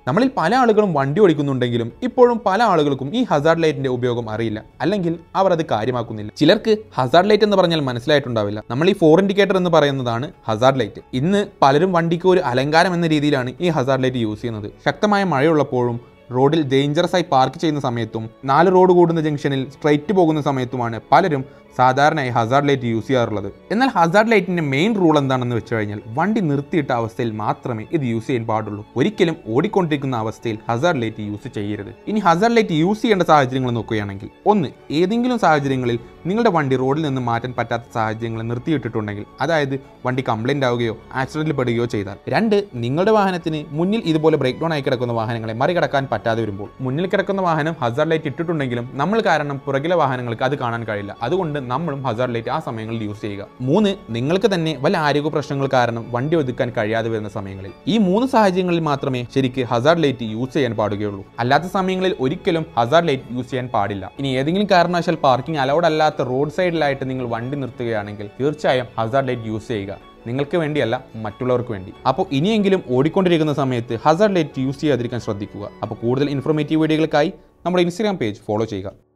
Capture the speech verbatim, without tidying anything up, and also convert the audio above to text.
നമ്മളിൽ പല ആളുകളും വണ്ടി ഓടിക്കുന്നുണ്ടെങ്കിലും ഇപ്പോഴും പല ആളുകൾക്കും ഈ ഹസാർഡ് ലൈറ്റിന്റെ ഉപയോഗം അറിയില്ല, അല്ലെങ്കിൽ അവർ അത് കാര്യമാക്കുന്നില്ല. ചിലർക്ക് ഹസാർഡ് ലൈറ്റ് എന്ന് പറഞ്ഞാൽ മനസ്സിലായിട്ടുണ്ടാവില്ല. നമ്മൾ ഈ ഫോർ ഇൻഡിക്കേറ്റർ എന്ന് പറയുന്നതാണ് ഹസാർഡ് ലൈറ്റ്. ഇന്ന് പലരും വണ്ടിക്ക് ഒരു അലങ്കാരം എന്ന രീതിയിലാണ് ഈ ഹസാർഡ് ലൈറ്റ് യൂസ് ചെയ്യുന്നത്. ശക്തമായ മഴയുള്ളപ്പോഴും റോഡിൽ ഡേഞ്ചറസ് ആയി പാർക്ക് ചെയ്യുന്ന സമയത്തും നാല് റോഡ് കൂടുന്ന ജംഗ്ഷനിൽ സ്ട്രൈറ്റ് പോകുന്ന സമയത്തുമാണ് പലരും സാധാരണയായി ഹസാർഡ് ലൈറ്റ് യൂസ് ചെയ്യാറുള്ളത്. എന്നാൽ ഹസാർഡ് ലൈറ്റിന്റെ മെയിൻ റൂൾ എന്താണെന്ന് വെച്ച് കഴിഞ്ഞാൽ വണ്ടി നിർത്തിയിട്ട അവസ്ഥയിൽ മാത്രമേ ഇത് യൂസ് ചെയ്യാൻ പാടുള്ളൂ. ഒരിക്കലും ഓടിക്കൊണ്ടിരിക്കുന്ന അവസ്ഥയിൽ ഹസാർഡ് ലൈറ്റ് യൂസ് ചെയ്യരുത്. ഇനി ഹസാർഡ് ലൈറ്റ് യൂസ് ചെയ്യേണ്ട സാഹചര്യങ്ങൾ നോക്കുകയാണെങ്കിൽ, ഒന്ന്, ഏതെങ്കിലും സാഹചര്യങ്ങളിൽ നിങ്ങളുടെ വണ്ടി റോഡിൽ നിന്ന് മാറ്റാൻ പറ്റാത്ത സാഹചര്യങ്ങൾ നിർത്തിയിട്ടിട്ടുണ്ടെങ്കിൽ, അതായത് വണ്ടി കംപ്ലൈന്റ് ആവുകയോ ആക്സിഡന്റിൽ പെടുകയോ ചെയ്താൽ. രണ്ട്, നിങ്ങളുടെ വാഹനത്തിന് മുന്നിൽ ഇതുപോലെ ബ്രേക്ക് ഡൗൺ ആയി കിടക്കുന്ന വാഹനങ്ങളെ മറികടക്കാൻ പറ്റാതെ വരുമ്പോൾ. മുന്നിൽ കിടക്കുന്ന വാഹനം ഹസാർഡ് ലൈറ്റ് ഇട്ടിട്ടുണ്ടെങ്കിലും നമ്മൾ കാരണം പുറകിലെ വാഹനങ്ങൾക്ക് അത് കാണാൻ കഴിയില്ല. അതുകൊണ്ട് നമ്മളും ഹസാർഡ് ലൈറ്റ് ആ സമയങ്ങളിൽ യൂസ് ചെയ്യുക. മൂന്ന്, നിങ്ങൾക്ക് തന്നെ വല്ല ആരോഗ്യ പ്രശ്നങ്ങൾ കാരണം വണ്ടി ഒതുക്കാൻ കഴിയാതെ വരുന്ന സമയങ്ങളിൽ. ഈ മൂന്ന് സാഹചര്യങ്ങളിൽ മാത്രമേ ശരിക്ക് ഹസാർഡ് ലൈറ്റ് യൂസ് ചെയ്യാൻ പാടുകയുള്ളൂ. അല്ലാത്ത സമയങ്ങളിൽ ഒരിക്കലും ഹസാർഡ് ലൈറ്റ് യൂസ് ചെയ്യാൻ പാടില്ല. ഇനി ഏതെങ്കിലും കാരണവശാൽ പാർക്കിംഗ് അലൗഡ് അല്ലാത്ത റോഡ് സൈഡിലായിട്ട് നിങ്ങൾ വണ്ടി നിർത്തുകയാണെങ്കിൽ തീർച്ചയായും ഹസാർഡ് ലൈറ്റ് യൂസ് ചെയ്യുക. നിങ്ങൾക്ക് വേണ്ടിയല്ല, മറ്റുള്ളവർക്ക് വേണ്ടി. അപ്പോൾ ഇനിയെങ്കിലും ഓടിക്കൊണ്ടിരിക്കുന്ന സമയത്ത് ഹസാർഡ് ലൈറ്റ് യൂസ് ചെയ്യാതിരിക്കാൻ ശ്രദ്ധിക്കുക. അപ്പോൾ കൂടുതൽ ഇൻഫോർമേറ്റീവ് വീഡിയോകൾക്കായി നമ്മുടെ ഇൻസ്റ്റാഗ്രാം പേജ് ഫോളോ ചെയ്യുക.